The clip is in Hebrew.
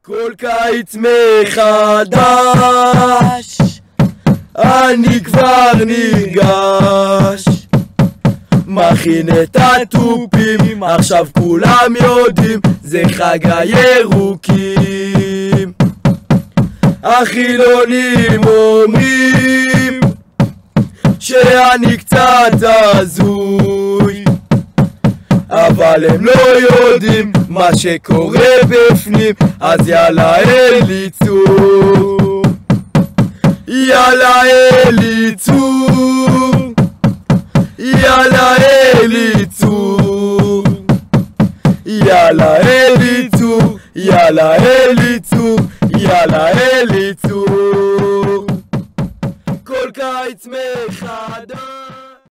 כל קיץ מחדש אני כבר ניגש, מכין את הטופים, עכשיו כולם יודעים זה חג הירוקים. החילונים אומרים שאני קצת הזוי, אבל הם לא יודעים מה שקורה בפנים, אז יאללה אליצור, יאללה אליצור, יאללה אליצור, יאללה אליצור, יאללה אליצור.